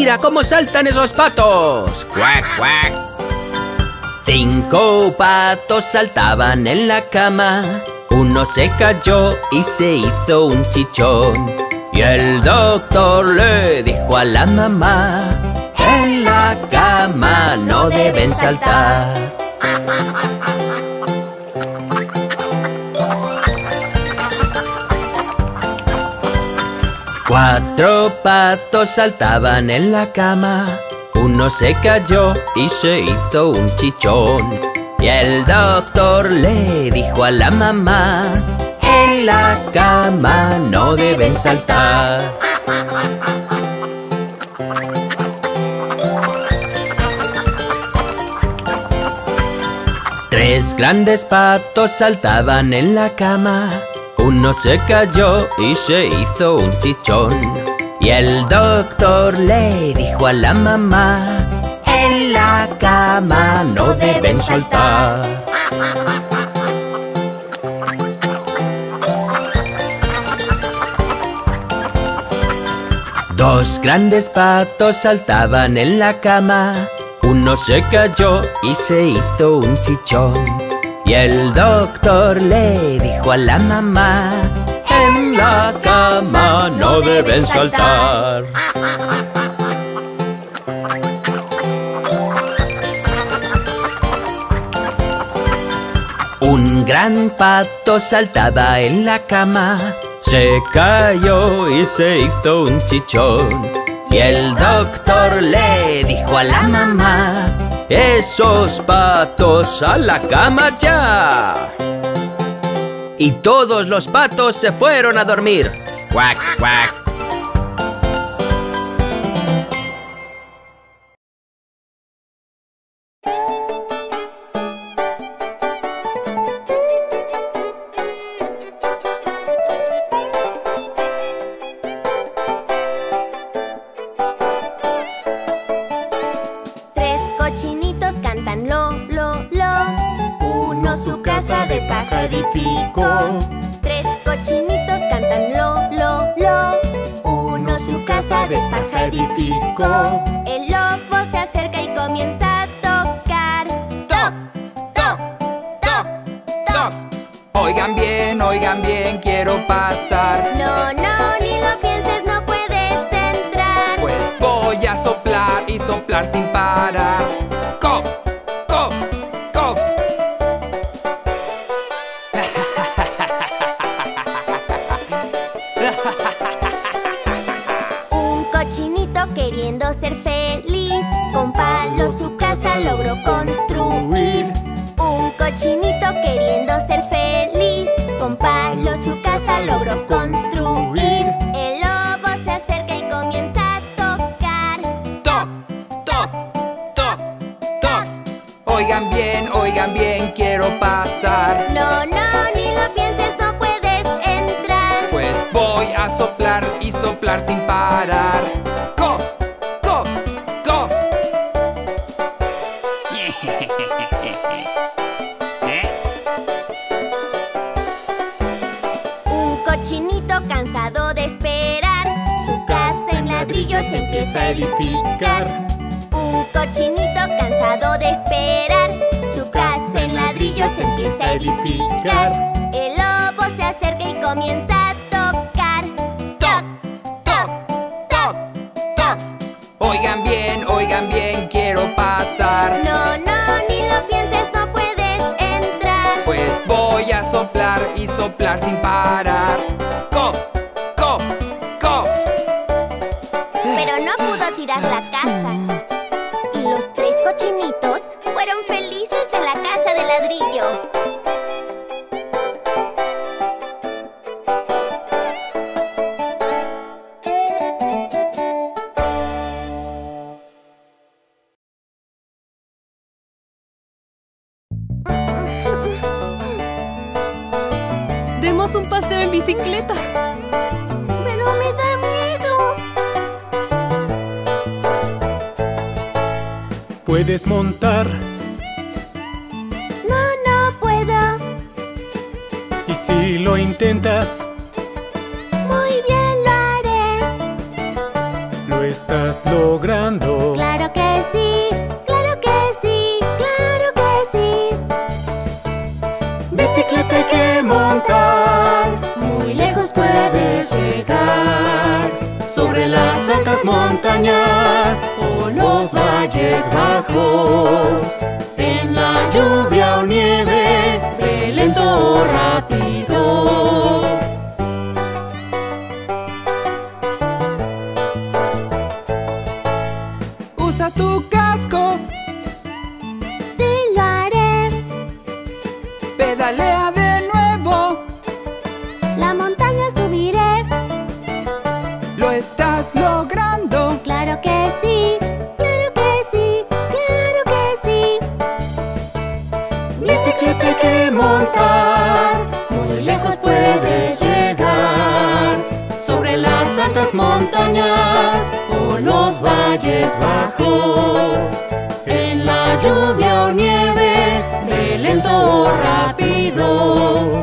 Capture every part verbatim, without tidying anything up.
¡Mira cómo saltan esos patos! ¡Cuac, cuac! Cinco patos saltaban en la cama. Uno se cayó y se hizo un chichón. Y el doctor le dijo a la mamá: en la cama no deben saltar. Cuatro patos saltaban en la cama. Uno se cayó y se hizo un chichón. Y el doctor le dijo a la mamá: en la cama no deben saltar. Tres grandes patos saltaban en la cama. Uno se cayó y se hizo un chichón. Y el doctor le dijo a la mamá: en la cama no deben saltar. Dos grandes patos saltaban en la cama. Uno se cayó y se hizo un chichón. Y el doctor le dijo a la mamá: en la cama no deben saltar. Un gran pato saltaba en la cama. Se cayó y se hizo un chichón. Y el doctor le dijo a la mamá: ¡esos patos a la cama ya! Y todos los patos se fueron a dormir. ¡Cuac, cuac! Edificó. Tres cochinitos cantan lo, lo, lo. Uno su casa de paja edificó. El lobo se acerca y comienza a tocar. Toc, toc, toc, toc. Oigan bien, oigan bien, quiero pasar. No, no, ni lo pienses, no puedes entrar. Pues voy a soplar y soplar sin parar. Cof, cof, cof. Un cochinito queriendo ser feliz, con palos su casa logró construir. Un cochinito queriendo ser feliz, con palos su casa logró construir. El lobo se acerca y comienza a tocar. Toc, toc, toc, toc. Oigan bien, oigan bien, quiero pasar. No, no, ni lo pienses, no puedes entrar. Pues voy a soplar y soplar sin parar. Cof, cof, cof. Un cochinito cansado de esperar, su casa en ladrillos se empieza a edificar. Un cochinito cansado de esperar, su casa en ladrillos se empieza a edificar. El lobo se acerca y comienza a tocar. Toc, toc, toc, toc. Oigan bien, oigan bien, quiero pasar. No, no, ni lo pienses, no puedes entrar. Pues voy a soplar y soplar sin parar. Cof, cof, cof. Pero no pudo tirar la casa. Y los tres cochinitos fueron felices en la casa de ladrillo. Demos un paseo en bicicleta. Pero me da miedo. ¿Puedes montar? No, no puedo. ¿Y si lo intentas? Muy bien, lo haré. Lo estás estás logrando. Claro que sí, claro que sí, claro que sí. Bicicleta hay que montar, Muy lejos puedes llegar. sobre las altas montañas o los valles bajos. En la lluvia o nieve, ve lento o rápido. Usa tu casco, Sí, lo haré. pedalea de nuevo. La montaña subiré. Lo estás logrando. Claro que sí, claro que sí, claro que sí. Bicicleta hay que montar, Muy lejos puedes llegar. Sobre las altas montañas o los valles bajos. En la lluvia o nieve, ve lento o rápido.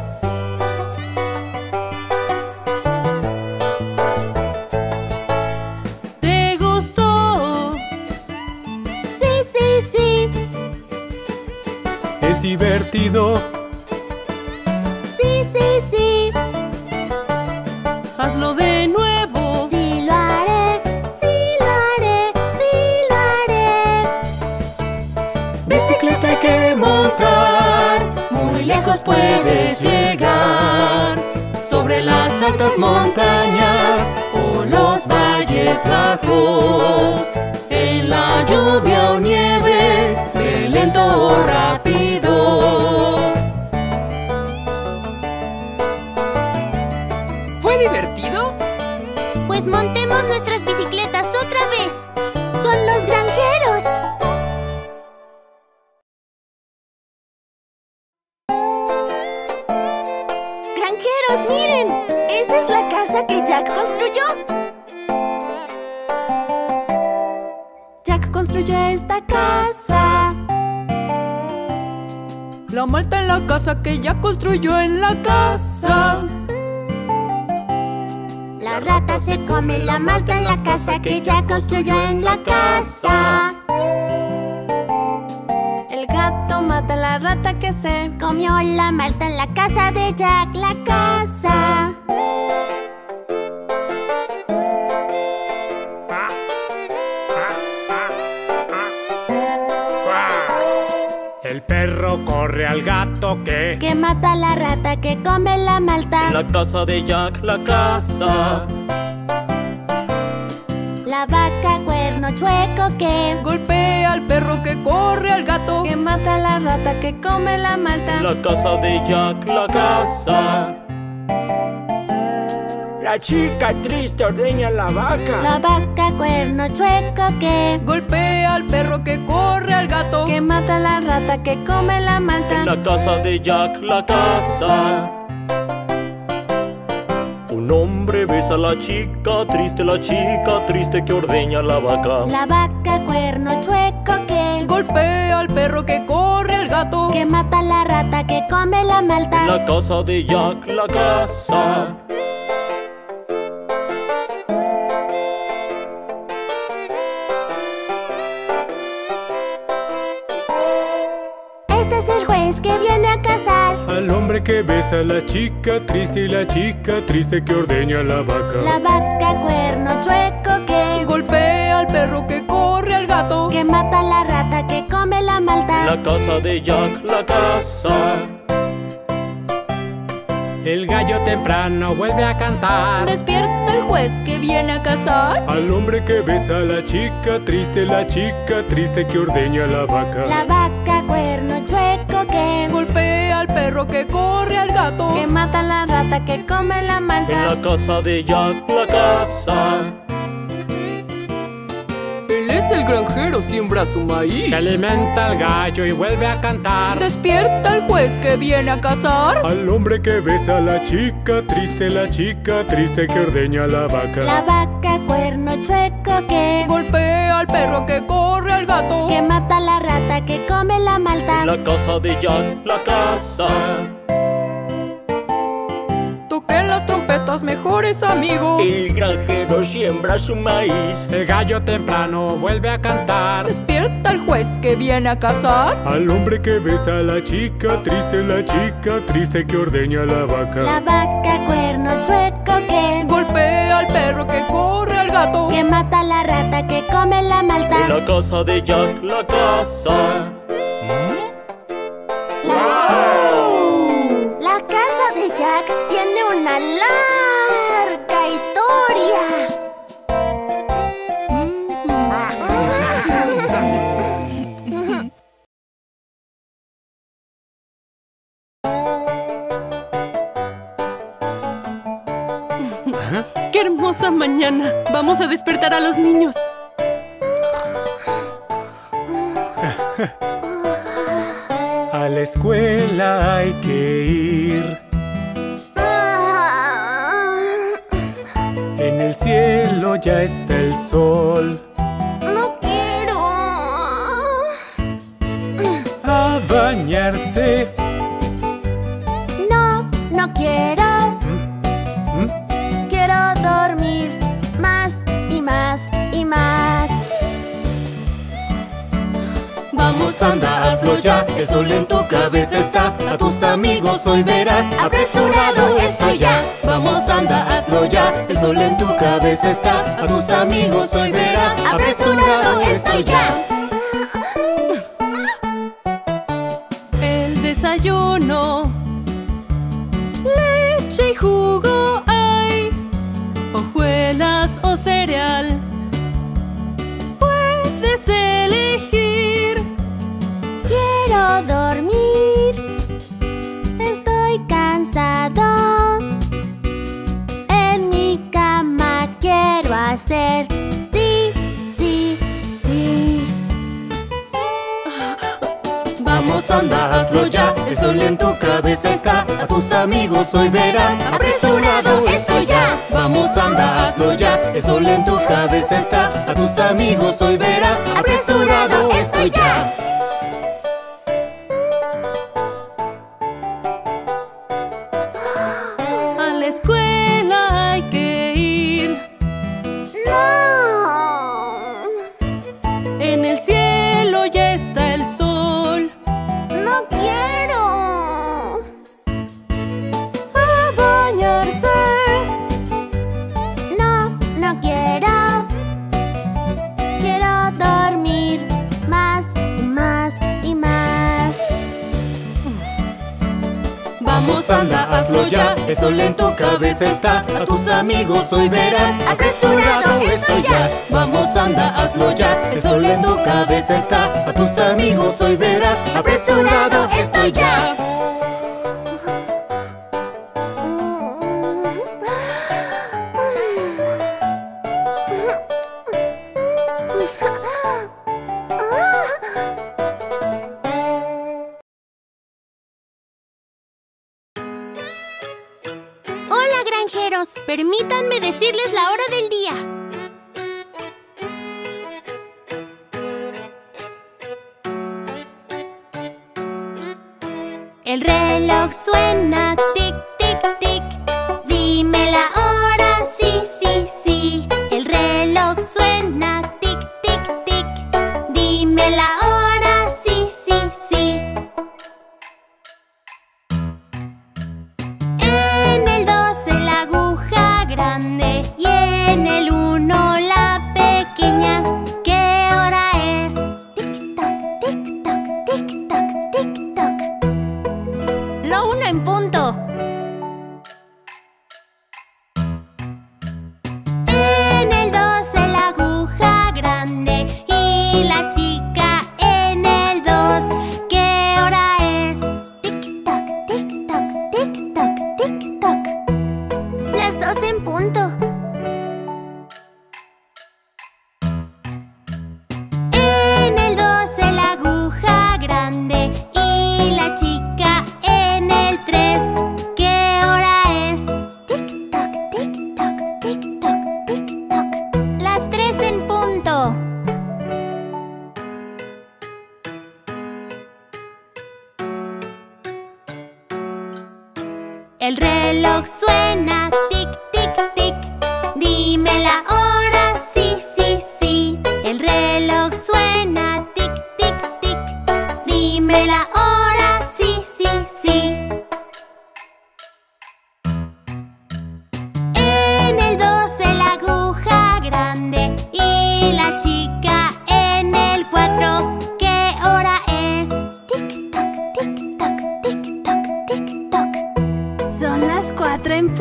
¿Te gustó? Sí, sí, sí. Es divertido, Sí, sí, sí. Hazlo de nuevo. Sí, lo haré. Sí, lo haré. Sí, lo haré. bicicleta hay que montar, Muy lejos puedes llegar. Sobre las altas montañas o los valles bajos. En la lluvia o nieve, ve lento o rápido. ¿Fue divertido? Pues montemos nuestras bicicletas otra vez. Con los granjeros. Granjeros, miren. Esa es la casa que Jack construyó. Jack construyó esta casa. La malta en la casa que ya construyó en la casa. La rata se come la malta en la casa que Jack construyó en la casa. El gato mata a la rata que se Comió la malta en la casa de Jack, la casa. El perro corre al gato que Que mata a la rata que come la malta. la casa de Jack, la casa. La vaca cuerno chueco que golpea al perro que corre al gato que mata a la rata que come la malta. La casa de Jack, la casa. La chica triste ordeña la vaca. La vaca cuerno chueco que golpea al perro que corre al gato que mata a la rata que come la malta. La casa de Jack, la casa. Un hombre besa a la chica triste, la chica triste que ordeña la vaca. La vaca cuerno chueco que golpea al perro que corre al gato que mata a la rata que come la malta. La casa de Jack, la casa. Este es el juez que viene a cazar. Al hombre que besa a la chica triste y la chica triste que ordeña la vaca. La vaca cuerno chueco que golpea al perro que corre al gato que mata a la rata que come la malta. La casa de Jack, la casa. El gallo temprano vuelve a cantar. Despierta el juez que viene a cazar. Al hombre que besa a la chica triste, la chica triste que ordeña la vaca. La vaca cuerno chueco que golpea al perro que corre al gato que mata a la rata que come la malta. En la casa de Jack, la casa. Él es el granjero, siembra su maíz. Se alimenta al gallo y vuelve a cantar. Despierta el juez que viene a cazar. Al hombre que besa a la chica triste, la chica triste que ordeña la vaca. La vaca cuerno chueco que golpea al perro que corre al gato que mata a la rata que come la malta. En la casa de Jack, la casa. Toquen las trompetas nuestros mejores amigos. El granjero siembra su maíz. El gallo temprano vuelve a cantar. Despierta el juez que viene a cazar. Al hombre que besa a la chica, triste la chica, triste que ordeña a la vaca. La vaca cuerno chueco que Golpea al perro que corre al gato. que mata a la rata que come la malta. En la casa de Jack, la casa. La casa de Jack tiene una larga historia. ¡Qué hermosa mañana! Vamos a despertar a los niños. A la escuela hay que ir. En el cielo ya está el sol. No quiero. A bañarse. No, no quiero. Quiero dormir más y más y más. Vamos, anda, hazlo ya. El sol en tu cabeza está. A tus amigos hoy verás. Apresurado estoy ya. Vamos, anda, hazlo ya. El sol en tu cabeza está. A tus amigos hoy verás. Apresurado estoy ya. El desayuno. Leche y jugo hay. Hojuelas o cereal. Puedes elegir. Quiero dormir. Estoy cansado. En mi cama quiero hacer. Sí, sí, sí. Vamos, anda, hazlo ya. El sol en tu cabeza está. A tus amigos hoy verás. Apresurado estoy ya. Vamos, anda, hazlo ya. El sol en tu cabeza está. A tus amigos hoy verás. Apresurado estoy ya. A la escuela hay que ir. No. En el cielo ya está el sol. No quiero. A bañarse. No, no quiero. Quiero dormir más y más y más. Vamos, anda, hazlo ya. El sol en tu cabeza está. A tus amigos hoy verás. Apresurado estoy ya. Vamos, anda, hazlo ya. El sol en tu cabeza está. A tus amigos hoy verás. Apresurado estoy ya. Hola, granjeros. Permítanme decirles la hora del día. El reloj suena tic, tic, tic. Dime la hora, sí, sí, sí. El reloj suena tic, tic, tic. Dime la hora, sí, sí, sí. En el doce la aguja grande y en el uno la pequeña. ¿Qué hora es? Tic, toc, tic, toc, tic, toc, tic, toc. La una en punto.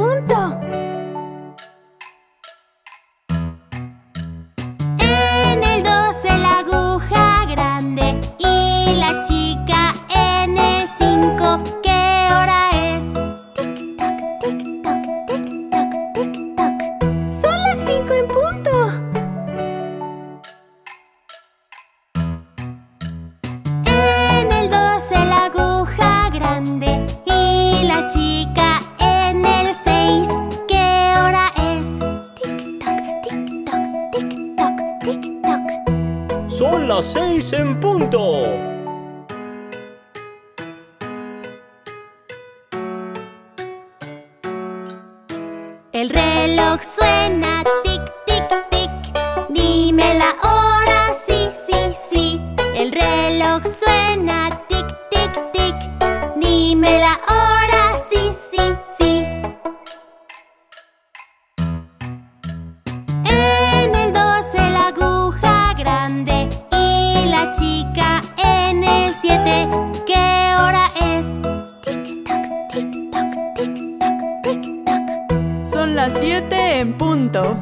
punto. En el doce la aguja grande y la chica en el cinco. ¿Qué hora es? Tic-tac, tic-tac, tic-tac, tic-tac. Son las cinco en punto. En el doce la aguja grande y la chica en el seis. ¿Qué hora es? Tic-tac, tic-tac, tic-tac, tic-tac. Son las seis en punto. El reloj suena tic, tic, tic. Dime la hora, sí, sí, sí. El reloj suena tic, tic, tic. Dime la hora, sí, sí, sí. En el doce la aguja grande y la chica en el siete. ¿Qué hora es? Tic, tac, tic, tac, tic, tac, tic, tac. Son las siete en punto.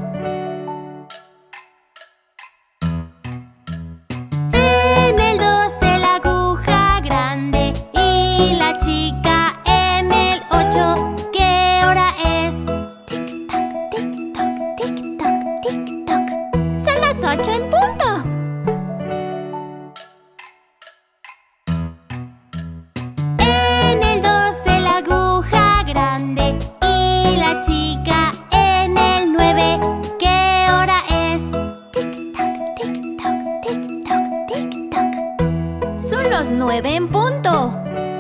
En el doce la aguja grande y la chica en el ocho. ¿Qué hora es? Tic tac, tic tac, tic tac, tic tac. Son las ocho en punto. En el doce la aguja grande y la chica en el nueve. ¿Qué hora es? Tic tac, tic tac, tic tac, tic tac. Son las nueve en punto.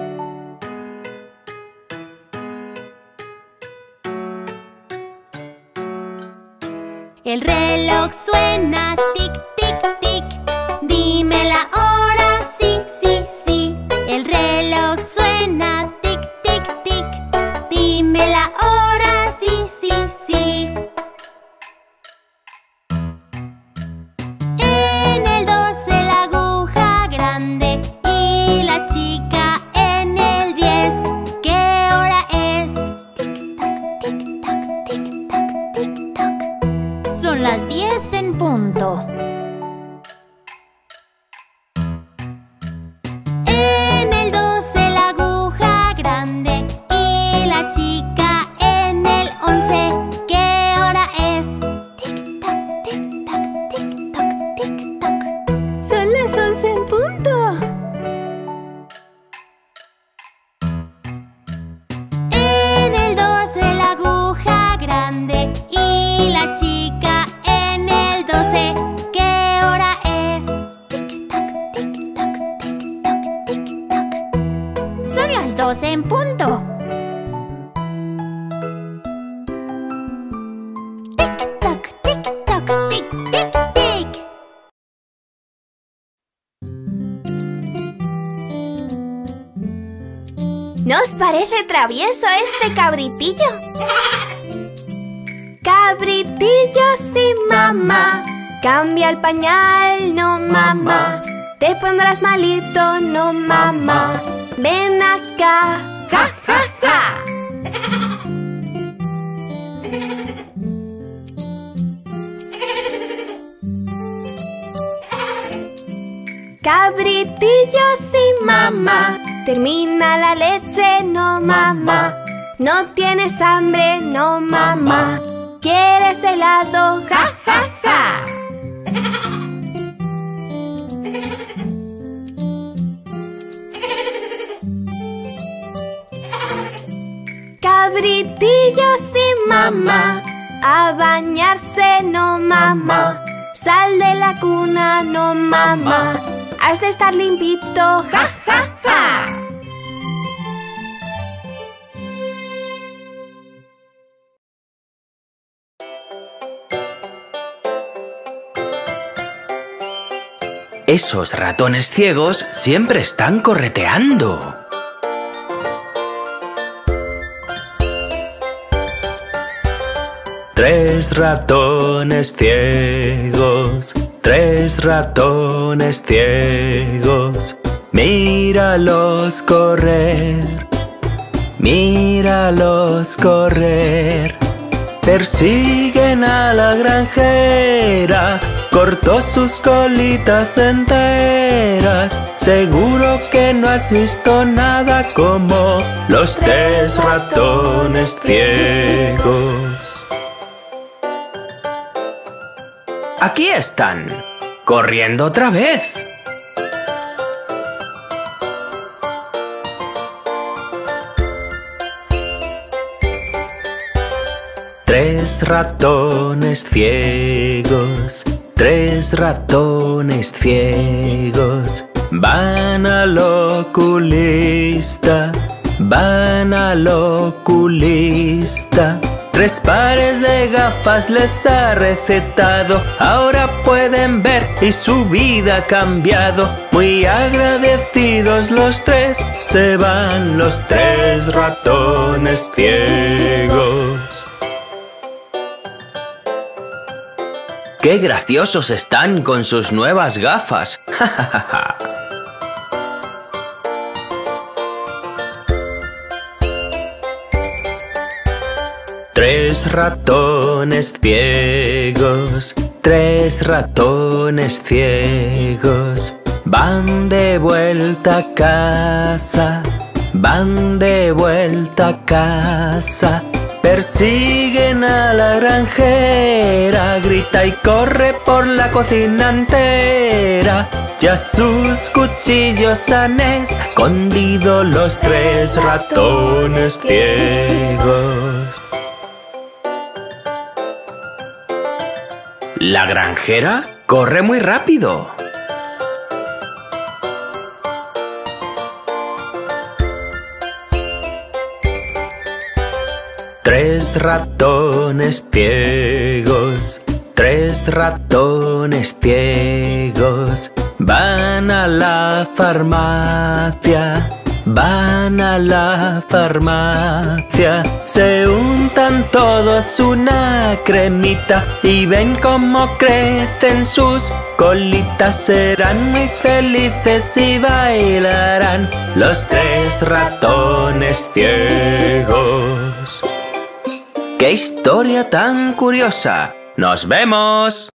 El reloj suena tic, tic, tic. Dime la hora, sí, sí, sí. El reloj suena tic, tic, tic. Dime la hora, sí, sí, sí. En el doce la aguja grande y la chica en el diez. ¿Qué hora es? Tic, tac, tic, tac, tic, tac, tic, tac. Son las diez en punto. En el doce la aguja grande y la chica en el once. ¿Qué hora es? Tic tac, tic tac, tic tac, tic tac. Son las once en punto. En el doce la aguja grande y la chica en el doce. ¿Qué hora es? Tic tac, tic tac, tic tac, tic tac. Son las doce en punto. Tic tac, tic tac, tic, tic, tic. ¿No os parece travieso este cabritillo? Cabritillo, sí, mamá. Cambia el pañal, no, mamá. Te pondrás malito, no, mamá. Ven acá, ja, ja, ja. Cabritillo, sí, mamá. Termina la leche, no, mamá. No tienes hambre, no, mamá. ¿Quieres helado? Ja, ja, ja. Cabritillo, sí, mamá. A bañarse, no, mamá. Sal de la cuna, no, mamá. Has de estar limpito, ja, ja, ja. Esos ratones ciegos siempre están correteando. Tres ratones ciegos, tres ratones ciegos, míralos correr, míralos correr. Persiguen a la granjera, cortó sus colitas enteras. Seguro que no has visto nada como los tres ratones ciegos. Aquí están, corriendo otra vez. Tres ratones ciegos, tres ratones ciegos, van al oculista, van al oculista. Tres pares de gafas les ha recetado, ahora pueden ver y su vida ha cambiado. Muy agradecidos los tres, se van los tres ratones ciegos. ¡Qué graciosos están con sus nuevas gafas! ¡Ja, ja, ja, ja! Tres ratones ciegos, tres ratones ciegos, van de vuelta a casa, van de vuelta a casa. Persiguen a la granjera, grita y corre por la cocina entera. Ya sus cuchillos han escondido los tres ratones ciegos. La granjera corre muy rápido. Tres ratones ciegos, tres ratones ciegos, van a la farmacia, van a la farmacia. Se untan todos una cremita y ven cómo crecen sus colitas. Serán muy felices y bailarán los tres ratones ciegos. ¡Qué historia tan curiosa! ¡Nos vemos!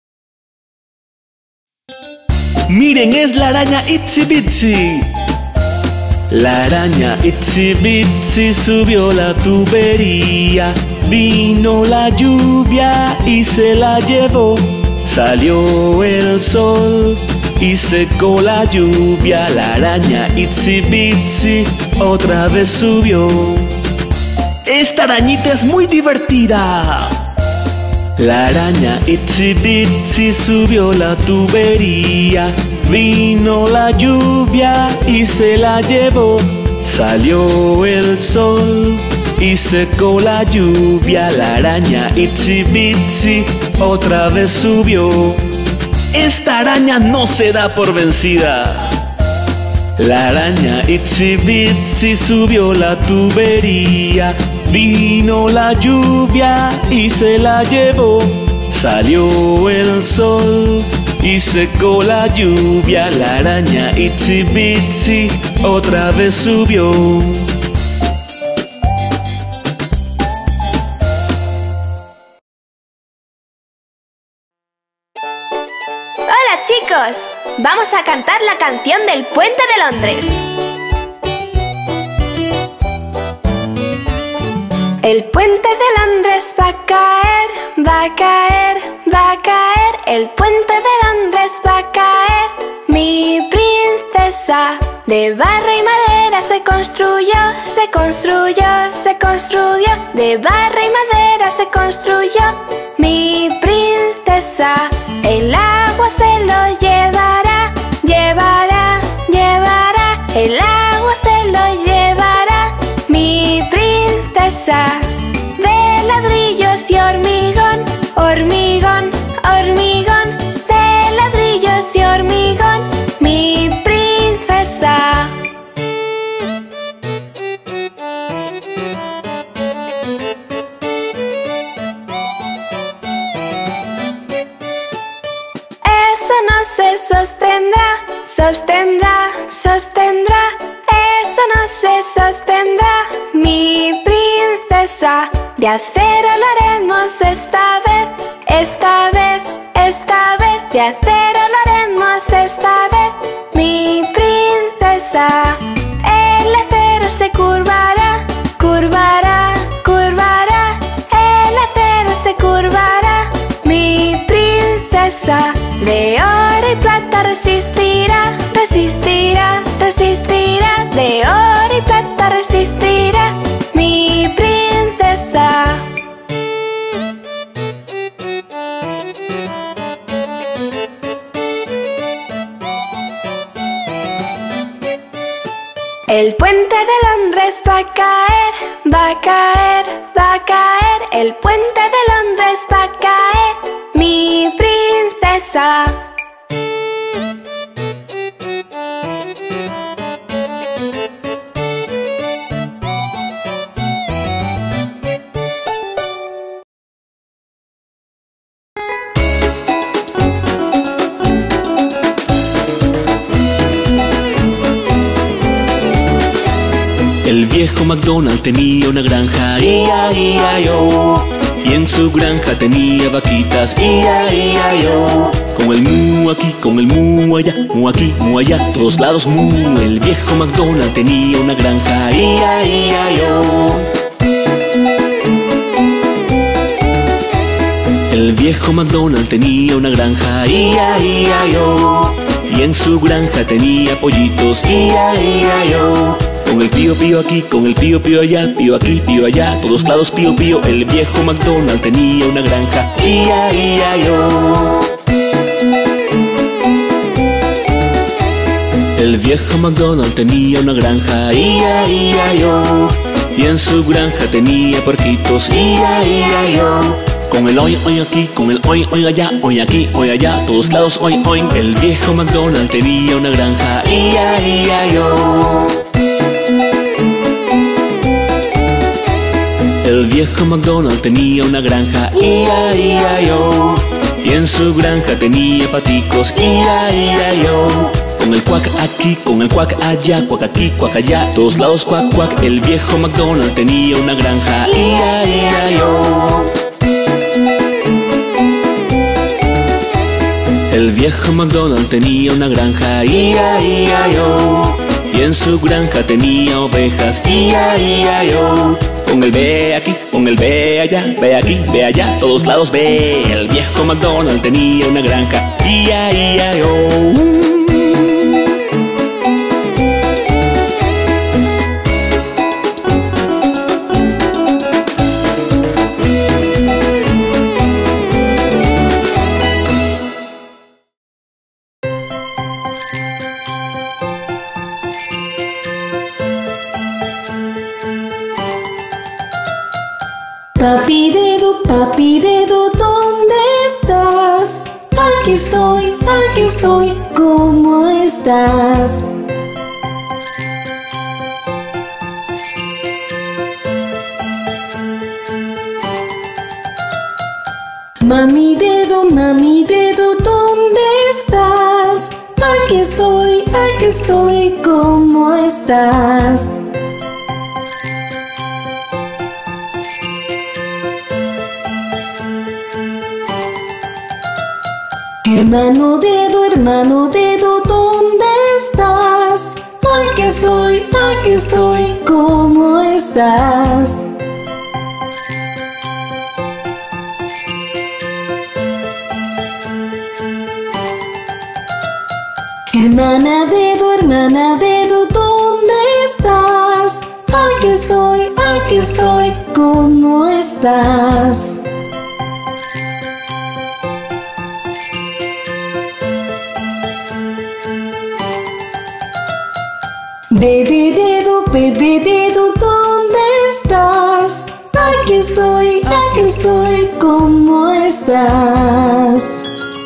¡Miren, es la araña Itsy Bitsy! La araña Itsy Bitsy subió la tubería. Vino la lluvia y se la llevó. Salió el sol y secó la lluvia. La araña Itsy Bitsy otra vez subió. ¡Esta arañita es muy divertida! La araña Itsy Bitsy subió la tubería. Vino la lluvia y se la llevó. Salió el sol y secó la lluvia. La araña Itsy Bitsy otra vez subió. Esta araña no se da por vencida. La araña Itsy Bitsy subió la tubería. Vino la lluvia y se la llevó. Salió el sol y secó la lluvia. La araña Itsy Bitsy otra vez subió. ¡Hola, chicos! Vamos a cantar la canción del Puente de Londres. El puente de Londres va a caer, va a caer, va a caer. El puente de Londres va a caer. Mi princesa de barro y madera se construyó, se construyó, se construyó. De barro y madera se construyó. Mi princesa, el agua se lo llevará, llevará, llevará. El agua se lo llevará. Mi princesa de ladrillos y hormigón, hormigón, hormigón. De ladrillos y hormigón, mi princesa. Eso no se sostendrá, sostendrá, sostendrá. Eso casa no se sostendrá, mi princesa. De acero lo haremos esta vez, esta vez, esta vez. De acero lo haremos esta vez, mi princesa. El acero se curvará, curvará, curvará. El acero se curvará, mi princesa. De oro y plata resistirá, resistirá, resistirá. De oro y plata resistirá, mi princesa. El puente de Londres va a caer, va a caer, va a caer. El puente de Londres va a caer, mi princesa. El viejo MacDonald tenía una granja, ia, ia, yo. Y en su granja tenía vaquitas, ia, ia, yo. Con el mu aquí, con el mu allá, mu aquí, mu allá, todos lados mu. El viejo MacDonald tenía una granja, ia, ia, yo. El viejo MacDonald tenía una granja, ia, ia, yo. Y en su granja tenía pollitos, ia, ia, yo. Con el pío pío aquí, con el pío pío allá, pío aquí, pío allá, todos lados pío pío. El viejo MacDonald tenía una granja, ia, ia, yo. El viejo MacDonald tenía una granja, ia, ia, yo. Y en su granja tenía porquitos, ia, ia, yo. Con el oin oin aquí, con el oin oin allá, oin aquí, oin allá, todos lados oin oin. El viejo MacDonald tenía una granja, ia, ia, yo. El viejo MacDonald tenía una granja, ia, ia, yo. Y en su granja tenía paticos, ia, ia, yo. Con el cuac aquí, con el cuac allá, cuac aquí, cuac allá, todos lados cuac, cuac. El viejo MacDonald tenía una granja, ia, ia, yo. El viejo MacDonald tenía una granja, ia, ia, yo. Y en su granja tenía ovejas, ia, ia, yo. Con el ve aquí, con el ve allá, ve aquí, ve allá, todos lados ve. El viejo MacDonald tenía una granja, ia, ia, yo. Papi dedo, papi dedo, ¿dónde estás? Aquí estoy, aquí estoy, ¿cómo estás? Mami dedo, mami dedo, ¿dónde estás? Aquí estoy, aquí estoy, ¿cómo estás? Hermano dedo, hermano dedo, ¿dónde estás? Aquí estoy, aquí estoy, ¿cómo estás? Hermana dedo, hermana dedo, ¿dónde estás? Aquí estoy, aquí estoy, ¿cómo estás? Bebé dedo, bebé dedo, ¿dónde estás? Aquí estoy, aquí estoy, ¿cómo estás?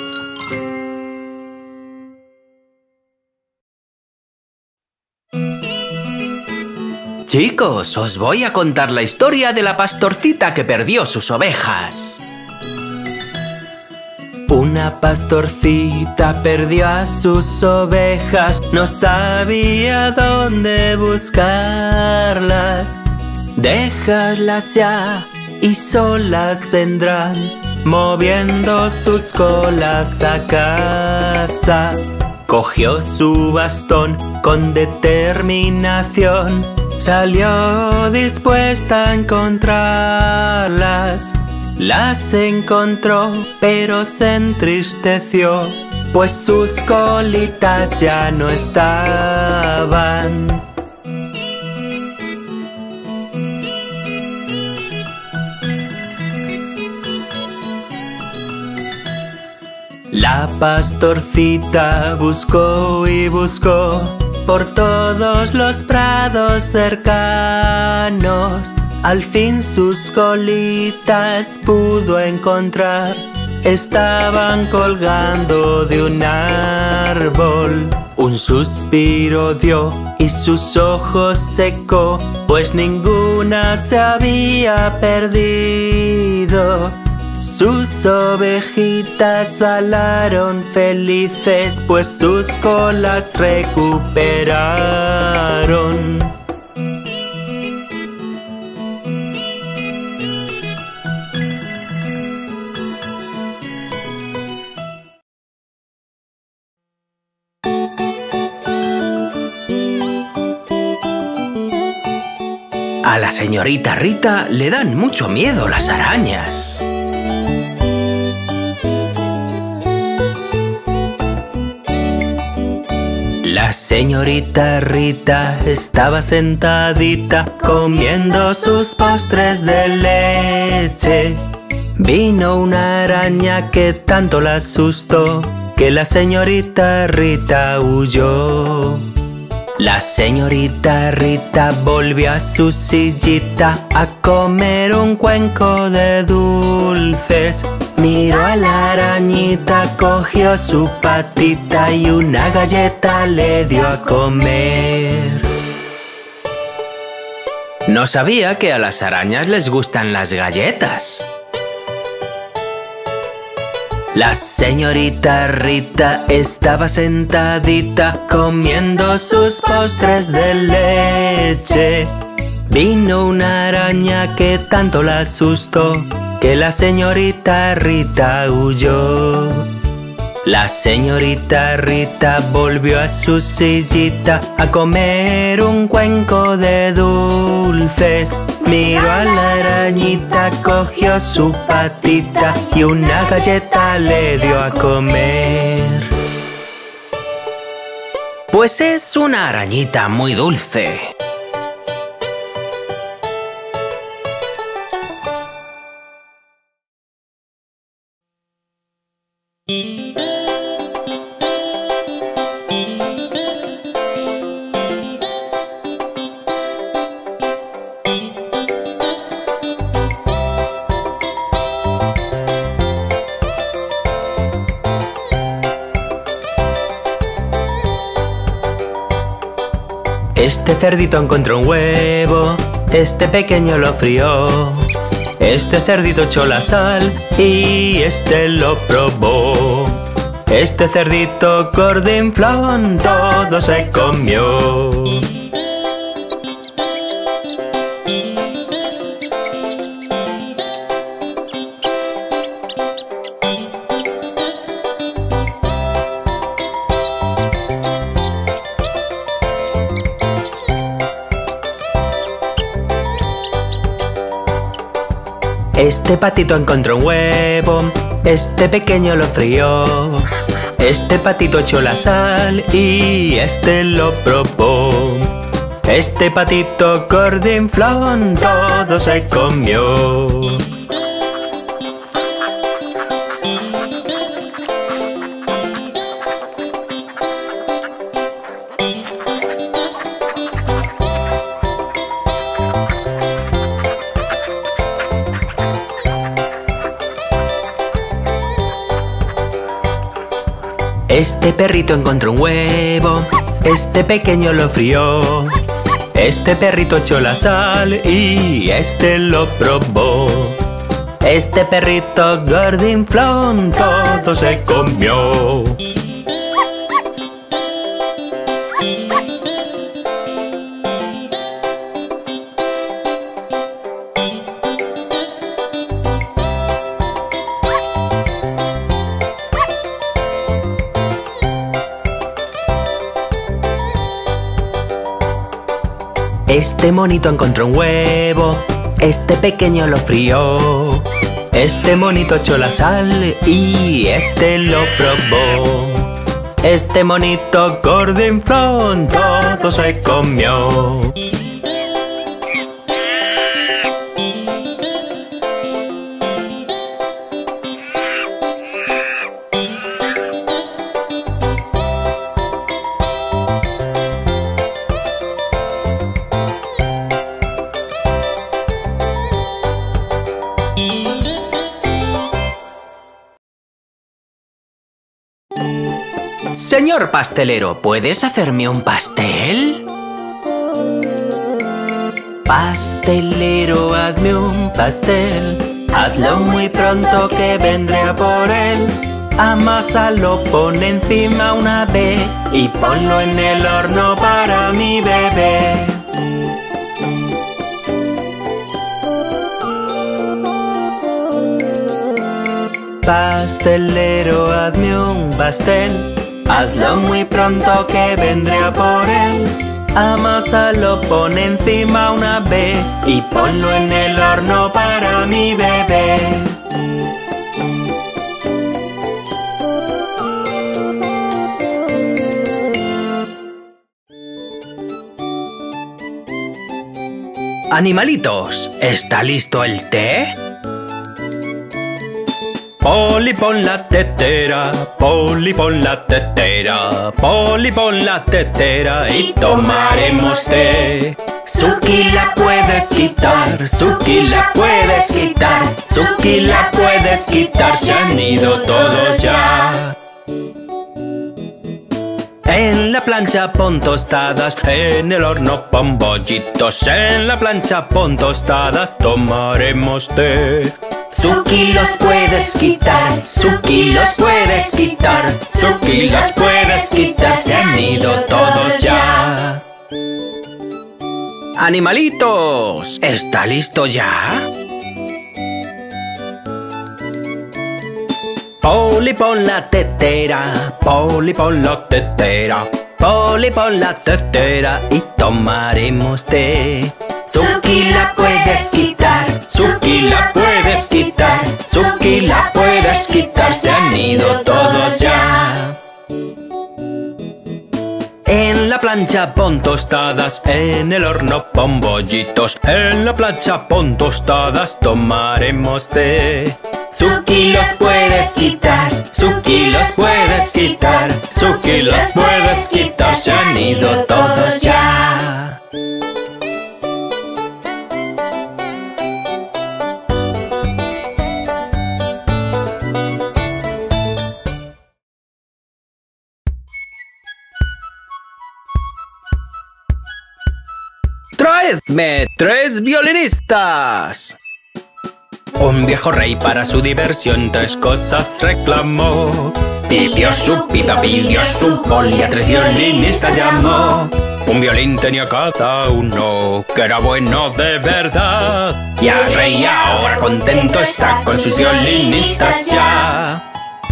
Chicos, os voy a contar la historia de la pastorcita que perdió sus ovejas. Una pastorcita perdió a sus ovejas, no sabía dónde buscarlas. Déjalas ya y solas vendrán, moviendo sus colas a casa. Cogió su bastón con determinación, salió dispuesta a encontrarlas. Las encontró, pero se entristeció, pues sus colitas ya no estaban. La pastorcita buscó y buscó por todos los prados cercanos. Al fin sus colitas pudo encontrar, estaban colgando de un árbol. Un suspiro dio y sus ojos secó, pues ninguna se había perdido. Sus ovejitas bailaron felices, pues sus colas recuperaron. A la señorita Rita le dan mucho miedo las arañas. La señorita Rita estaba sentadita comiendo sus postres de leche. Vino una araña que tanto la asustó que la señorita Rita huyó. La señorita Rita volvió a su sillita a comer un cuenco de dulces. Miró a la arañita, cogió su patita y una galleta le dio a comer. No sabía que a las arañas les gustan las galletas. La señorita Rita estaba sentadita comiendo sus postres de leche. Vino una araña que tanto la asustó que la señorita Rita huyó. La señorita Rita volvió a su sillita a comer un cuenco de dulces. Miró a la arañita, cogió su patita y una galleta le dio a comer. Pues es una arañita muy dulce. Este cerdito encontró un huevo, este pequeño lo frió. Este cerdito echó la sal y este lo probó. Este cerdito gordinflón todo se comió. Este patito encontró un huevo, este pequeño lo frió. Este patito echó la sal y este lo probó. Este patito gordinflón todo se comió. Este perrito encontró un huevo, este pequeño lo frió. Este perrito echó la sal y este lo probó. Este perrito gordinflón todo se comió. Este monito encontró un huevo, este pequeño lo frió. Este monito echó la sal y este lo probó. Este monito gordinflón todo se comió. Señor pastelero, ¿puedes hacerme un pastel? Pastelero, hazme un pastel. Hazlo muy pronto que vendré a por él. Amásalo, pon encima una B y ponlo en el horno para mi bebé. Pastelero, hazme un pastel. Hazlo muy pronto que vendré a por él. Amásalo, pon encima una B y ponlo en el horno para mi bebé. Animalitos, ¿está listo el té? Polly, pon la tetera, Polly, pon la tetera, Polly, pon la tetera y tomaremos té. Suki, la puedes quitar, Suki, la puedes quitar, Suki, la puedes quitar, se han ido todos ya. En la plancha pon tostadas, en el horno pon bollitos, en la plancha pon tostadas, tomaremos té. Suki, los puedes quitar, Suki, los puedes quitar, Suki, los puedes quitar, se han ido todos ya. Animalitos, ¿está listo ya? Polly, pon la tetera, Polly, pon la tetera, Polly, pon la tetera y tomaremos té. Suki, la puedes quitar, Suki, la puedes quitar, Suki, la puedes quitar, se han ido todos ya. En la plancha pon tostadas, en el horno pon bollitos, en la plancha pon tostadas, tomaremos té. Suki, los puedes quitar, Suki, los puedes quitar, Suki, los puedes quitar, se han ido todos ya. ¡Traedme tres violinistas! Un viejo rey para su diversión tres cosas reclamó. Pidió su pipa, pidió su bol y a tres violinistas llamó. Un violín tenía cada uno, que era bueno de verdad. Y el rey ahora contento está con sus violinistas ya.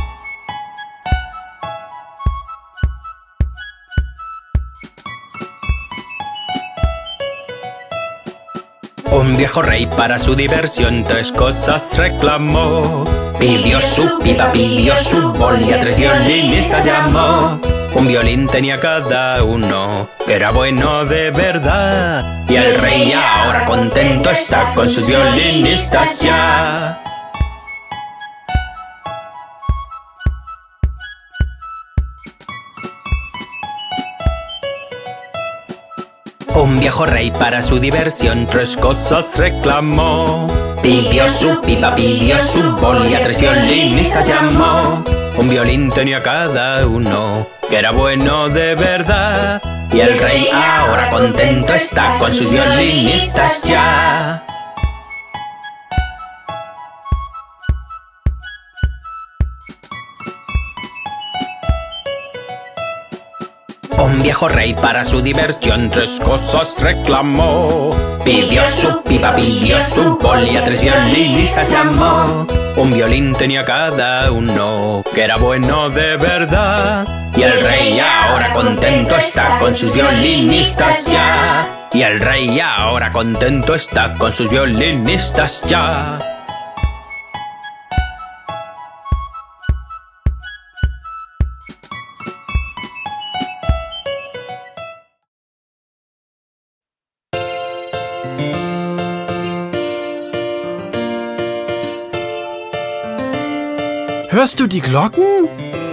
Un viejo rey para su diversión tres cosas reclamó. Pidió su pipa, pidió su bol y a tres violinistas llamó. Un violín tenía cada uno, que era bueno de verdad. Y el rey ahora contento está con sus violinistas ya. Un viejo rey para su diversión tres cosas reclamó. Pidió su pipa, pidió su bol y a tres violinistas llamó. Un violín tenía cada uno, que era bueno de verdad. Y el rey ahora contento está con sus violinistas ya. Un viejo rey para su diversión tres cosas reclamó. Pidió su pipa, pidió su bol y a tres violinistas llamó. Un violín tenía cada uno, que era bueno de verdad. Y el rey ahora contento está con sus violinistas ya. Y el rey ahora contento está con sus violinistas ya. Hörst du die Glocken?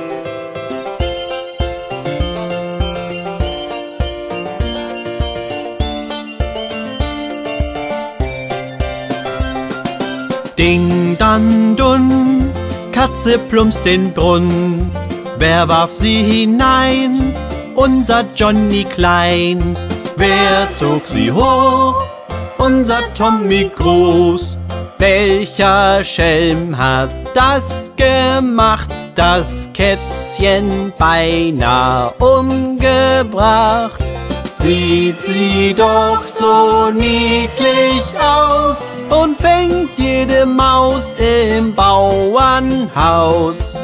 Ding, dann, dun, Katze plumpst den Brunnen. Wer warf sie hinein? Unser Johnny Klein. Wer zog sie hoch? Unser Tommy Groß. Welcher Schelm hat das gemacht? Das Kätzchen beinahe umgebracht. Sieht sie doch so niedlich aus und fängt jede Maus im Bauernhaus.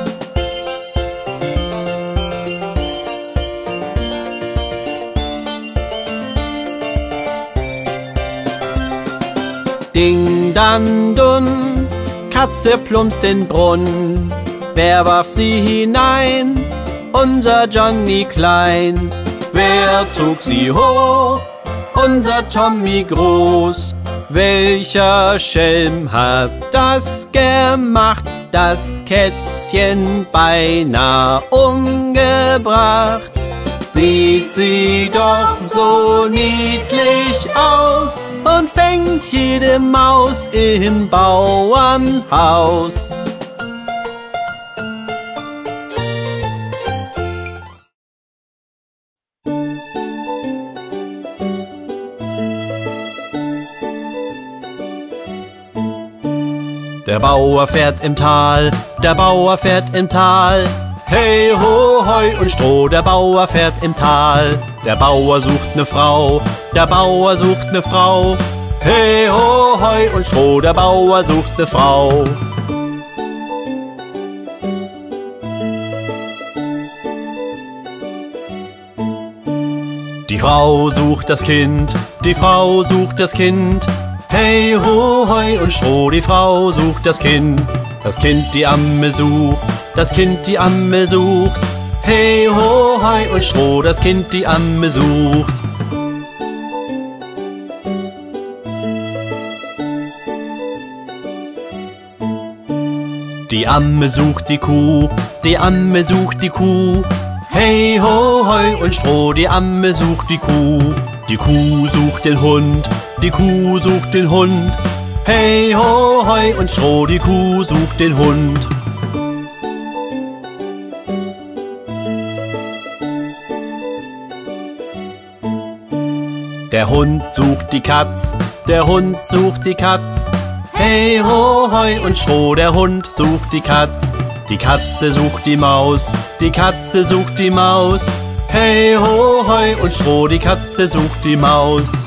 Ding, dann, dun, Katze plumpst den Brunnen. Wer warf sie hinein? Unser Johnny Klein. Wer zog sie hoch? Unser Tommy Groß. Welcher Schelm hat das gemacht? Das Kätzchen beinahe umgebracht. Sieht sie doch so niedlich aus und fängt jede Maus im Bauernhaus. Der Bauer fährt im Tal, der Bauer fährt im Tal. Hey, ho, Heu und Stroh, der Bauer fährt im Tal. Der Bauer sucht ne Frau, der Bauer sucht ne Frau. Hey, ho, Heu und Stroh, der Bauer sucht ne Frau. Die Frau sucht das Kind, die Frau sucht das Kind. Hey, ho, Heu und Stroh, die Frau sucht das Kind. Das Kind die Amme sucht, das Kind die Amme sucht. Hey, ho, Heu und Stroh, das Kind die Amme sucht. Die Amme sucht die Kuh, die Amme sucht die Kuh. Hey, ho, Heu und Stroh, die Amme sucht die Kuh. Die Kuh sucht den Hund, die Kuh sucht den Hund. Hey, ho, Heu und Stroh, die Kuh sucht den Hund. Der Hund sucht die Katz, der Hund sucht die Katz. Hey, ho, Heu und Stroh, der Hund sucht die Katz. Die Katze sucht die Maus, die Katze sucht die Maus. Hey, ho, Heu und Stroh, die Katze sucht die Maus.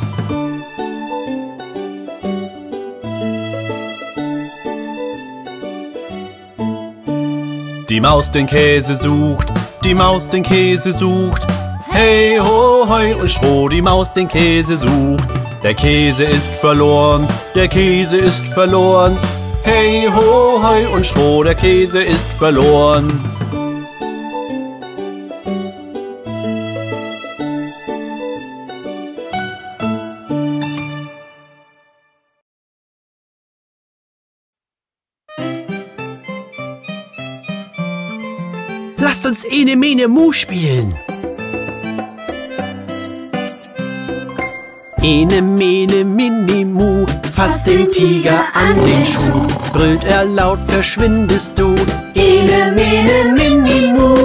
Die Maus den Käse sucht, die Maus den Käse sucht. Hey, ho, Heu und Stroh, die Maus den Käse sucht. Der Käse ist verloren, der Käse ist verloren. Hey, ho, Heu und Stroh, der Käse ist verloren. Lasst uns Ene, Mene, Mu spielen. Ene, Mene, Mini, Mu, fass den Tiger an den Schuh. Brüllt er laut, verschwindest du. Ene, Mene, Mini, Mu.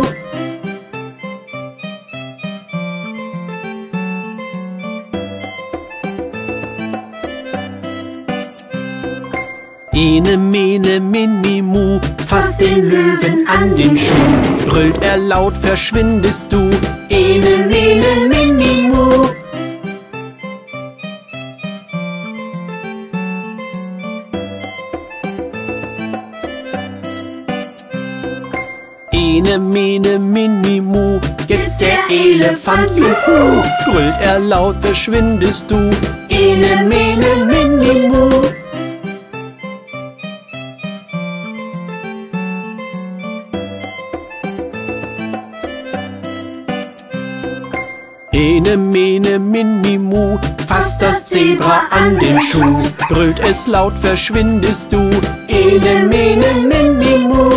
Ene, mene, mini, mu, Fass den Löwen an den Schuh. brüllt er laut, verschwindest du. Ene, mene, mini, mu. Ene, mene, mini, mu, Jetzt der Elefant, juhu. brüllt er laut, verschwindest du. Ene, mene, mini, mu. Ene, mene, mini, mu, Fass das Zebra an den Schuh. brüllt es laut, verschwindest du. Ene, mene, mini, mu.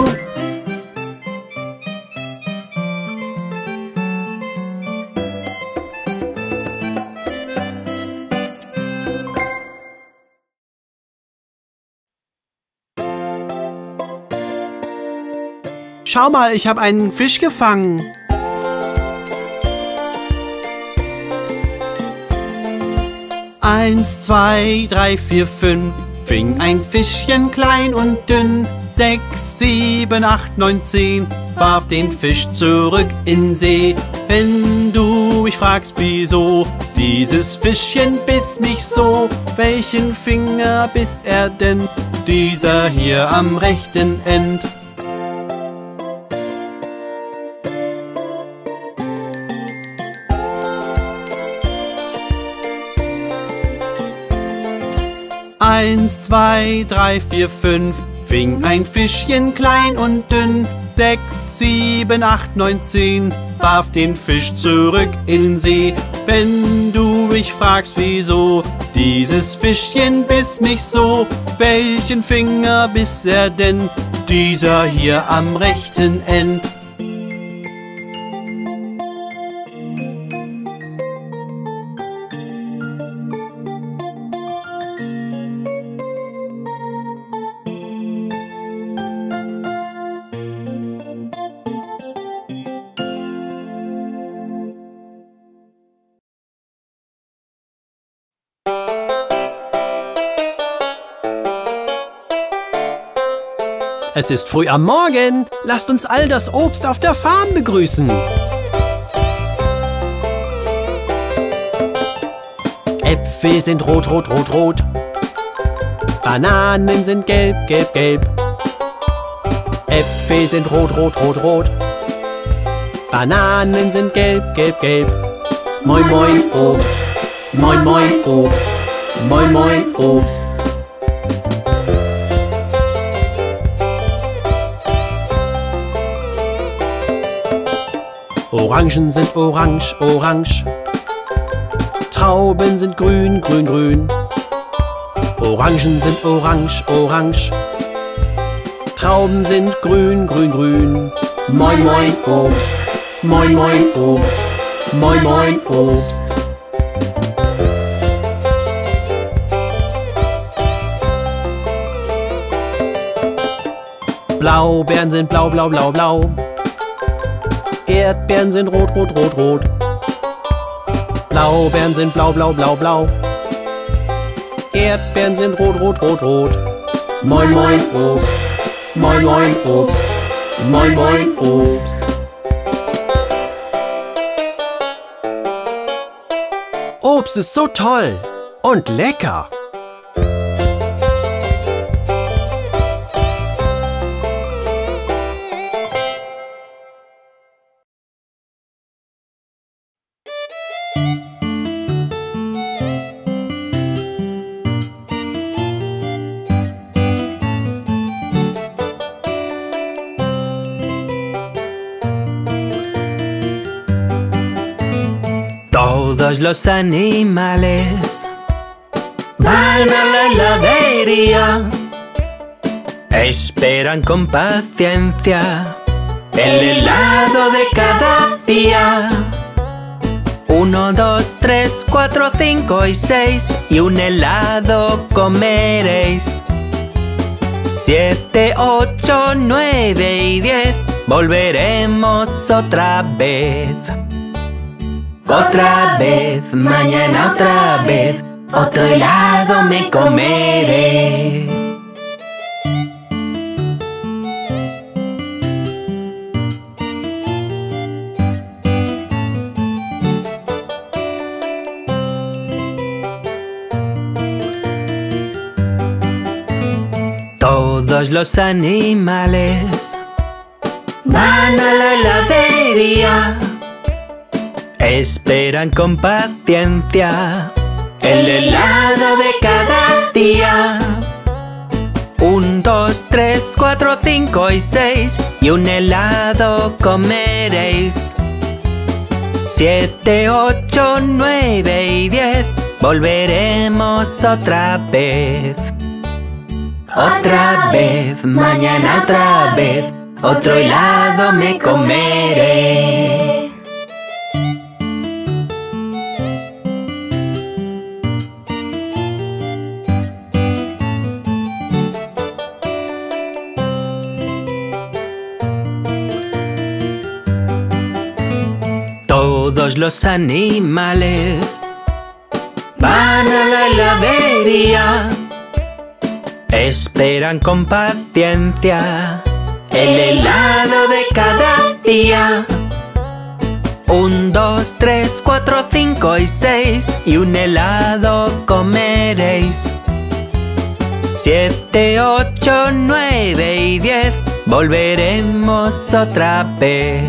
Schau mal, ich habe einen Fisch gefangen. Eins, zwei, drei, vier, fünf, fing ein Fischchen klein und dünn. Sechs, sieben, acht, neun, zehn, warf den Fisch zurück in See. Wenn du mich fragst, wieso, dieses Fischchen biss mich so. Welchen Finger biss er denn? Dieser hier am rechten End. Eins, zwei, drei, vier, fünf, fing ein Fischchen klein und dünn. Sechs, sieben, acht, neun, zehn, warf den Fisch zurück in See. Wenn du mich fragst, wieso, dieses Fischchen biss mich so. Welchen Finger biss er denn? Dieser hier am rechten End. Es ist früh am Morgen. Lasst uns all das Obst auf der Farm begrüßen. Äpfel sind rot, rot, rot, rot. Bananen sind gelb, gelb, gelb. Äpfel sind rot, rot, rot, rot. Bananen sind gelb, gelb, gelb. Moin, moin, Obst. Moin, moin, Obst. Moin, moin, Obst. Orangen sind orange, orange. Trauben sind grün, grün, grün. Orangen sind orange, orange. Trauben sind grün, grün, grün. Moin, moin, Obst. Moin, moin, Obst. Moin, moin, Obst. Blaubeeren sind blau, blau, blau, blau. Erdbeeren sind rot, rot, rot, rot. Blaubeeren sind blau, blau, blau, blau. Erdbeeren sind rot, rot, rot, rot. Moin, moin, Obst. Moin, moin, Obst. Moin, moin, Obst. Obst ist so toll und lecker. Todos los animales van a la heladería, esperan con paciencia el helado de cada día. Uno, dos, tres, cuatro, cinco y seis, y un helado comeréis. Siete, ocho, nueve y diez, volveremos otra vez. Otra vez, mañana otra vez, otro helado me comeré. Todos los animales van a la heladería. Esperan con paciencia el helado de cada día. Un, dos, tres, cuatro, cinco y seis, y un helado comeréis. Siete, ocho, nueve y diez, volveremos otra vez. Otra vez, mañana otra vez, otro helado me comeré. Todos los animales van a la heladería. Esperan con paciencia el helado de cada día. Un, dos, tres, cuatro, cinco y seis, y un helado comeréis. Siete, ocho, nueve y diez, volveremos otra vez.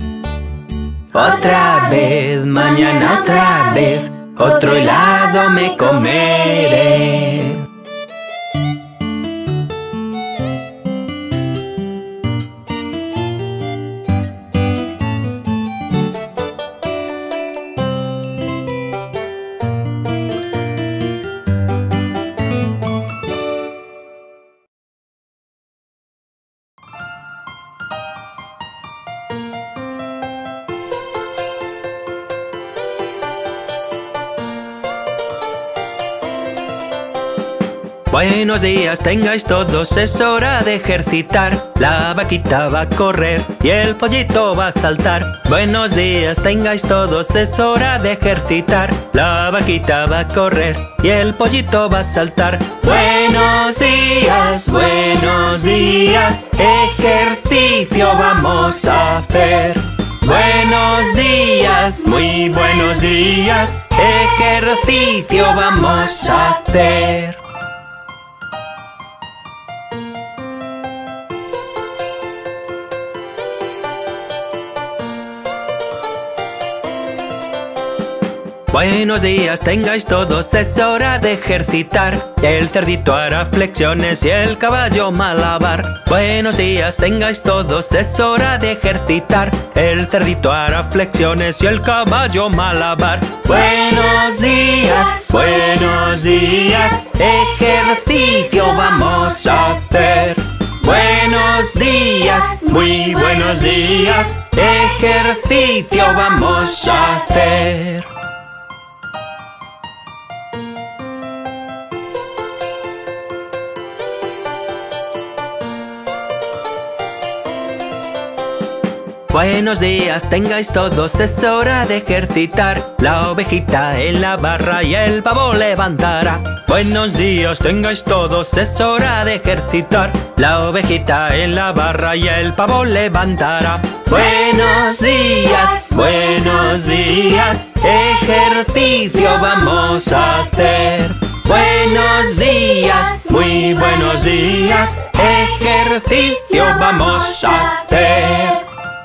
Otra vez, mañana otra vez, otro helado me comeré. Buenos días tengáis todos, es hora de ejercitar. La vaquita va a correr y el pollito va a saltar. Buenos días tengáis todos, es hora de ejercitar. La vaquita va a correr y el pollito va a saltar. Buenos días, buenos días, ejercicio vamos a hacer. Buenos días, muy buenos días, ejercicio vamos a hacer. Buenos días tengáis todos, es hora de ejercitar. El cerdito hará flexiones y el caballo malabar. Buenos días tengáis todos, es hora de ejercitar. El cerdito hará flexiones y el caballo malabar. Buenos días, buenos días, ejercicio vamos a hacer. Buenos días, muy buenos días, ejercicio vamos a hacer. Buenos días tengáis todos, es hora de ejercitar. La ovejita en la barra y el pavo levantará. Buenos días tengáis todos, es hora de ejercitar. La ovejita en la barra y el pavo levantará. Buenos días, buenos días, ejercicio vamos a hacer. Buenos días, muy buenos días, ejercicio vamos a hacer.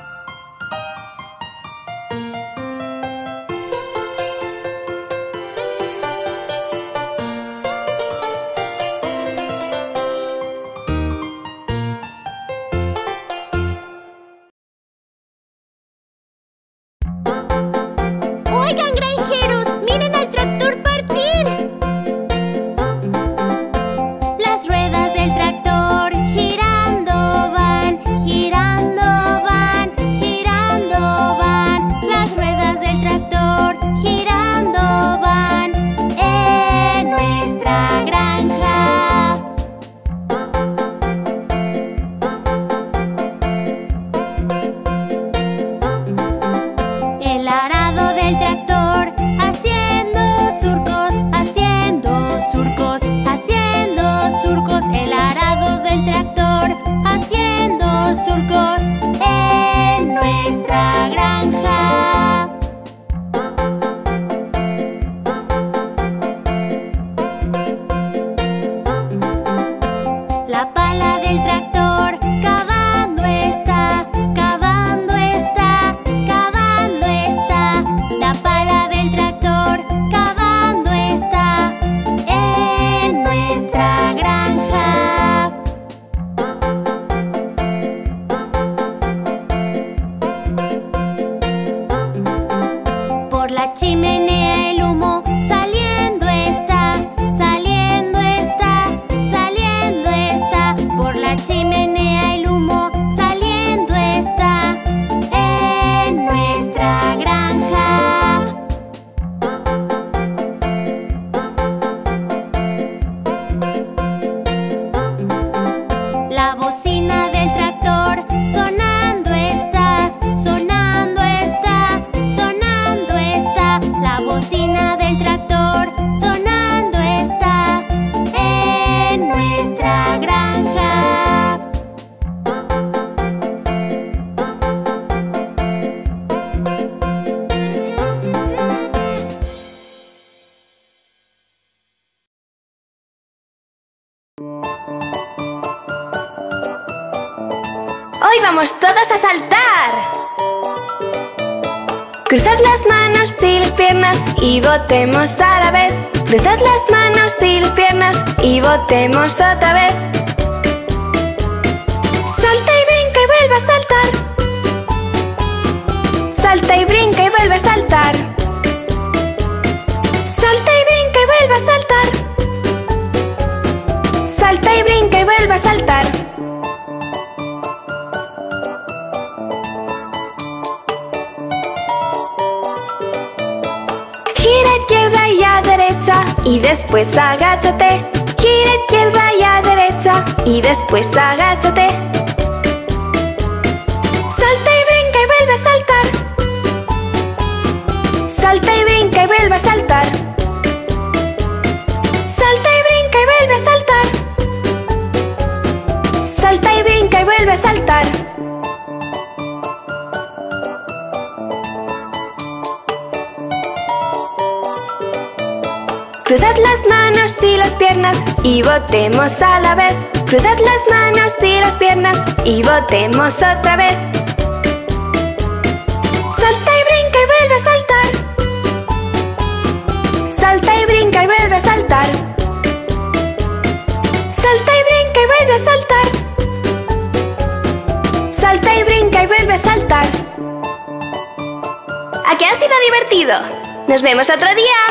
Oigan, granjeros, miren al tractor partir. Las ruedas del tractor girando van, girando van. Hoy vamos todos a saltar. Cruzad las manos y las piernas y botemos a la vez. Cruzad las manos y las piernas y botemos otra vez. Salta y brinca y vuelve a saltar. Salta y brinca y vuelve a saltar. Salta y brinca y vuelve a saltar. Salta y brinca y vuelve a saltar. Gira a izquierda y a derecha y después agáchate. Gira a izquierda y a derecha y después agáchate. Salta y brinca y vuelve a saltar. Salta y brinca y vuelve a saltar. Salta y brinca y vuelve a saltar. Salta y brinca y vuelve a saltar. Cruzad las manos y las piernas y botemos a la vez. Cruzad las manos y las piernas y botemos otra vez. Salta y brinca y vuelve a saltar. Salta y brinca y vuelve a saltar. Salta y brinca y vuelve a saltar. Salta y brinca y vuelve a saltar. ¿A qué ha sido divertido? ¡Nos vemos otro día!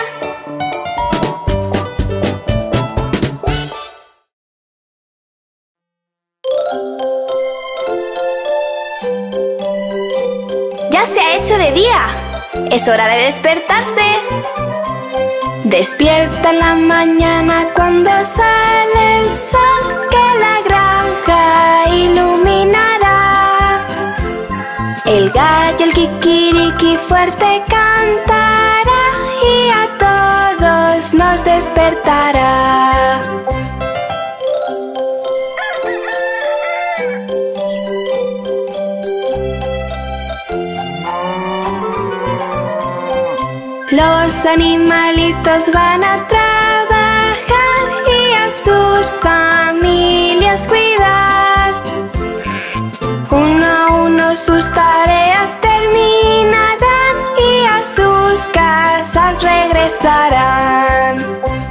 ¡Ya se ha hecho de día! ¡Es hora de despertarse! Despierta en la mañana cuando sale el sol, que la granja iluminará. El gallo, el kikiriki fuerte cantará y a todos nos despertará. Los animalitos van a trabajar y a sus familias cuidar. Uno a uno sus tareas terminarán y a sus casas regresarán.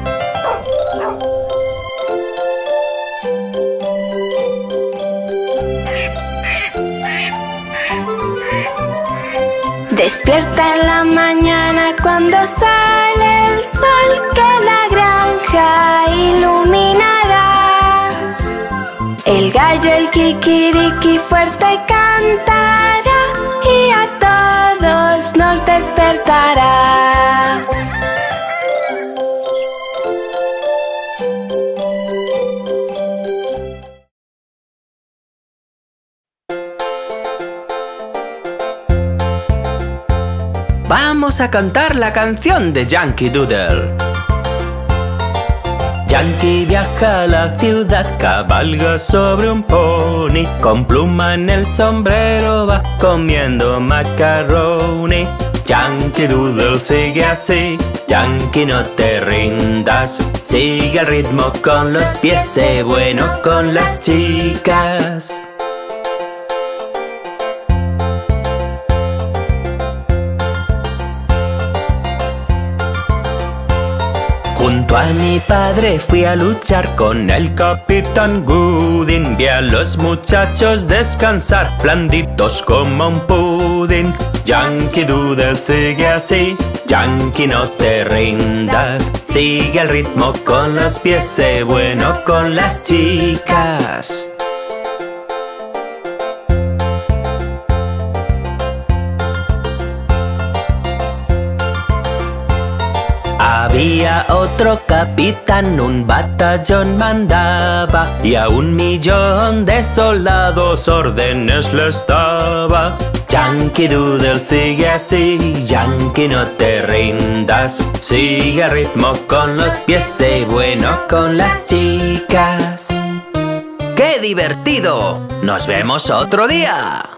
Despierta en la mañana cuando sale el sol, que la granja iluminará. El gallo, el kikiriki fuerte cantará y a todos nos despertará. Vamos a cantar la canción de Yankee Doodle. Yankee viaja a la ciudad, cabalga sobre un pony, con pluma en el sombrero va comiendo macaroni. Yankee Doodle sigue así, Yankee no te rindas, sigue el ritmo con los pies, sé bueno con las chicas. Junto a mi padre fui a luchar con el Capitán Gooding. Vi a los muchachos descansar, blanditos como un pudín. Yankee Doodle sigue así, Yankee no te rindas, sigue el ritmo con los pies, sé bueno con las chicas. Había otro capitán, un batallón mandaba y a un millón de soldados órdenes les daba. Yankee Doodle sigue así, Yankee no te rindas, sigue el ritmo con los pies, sé bueno con las chicas. ¡Qué divertido! ¡Nos vemos otro día!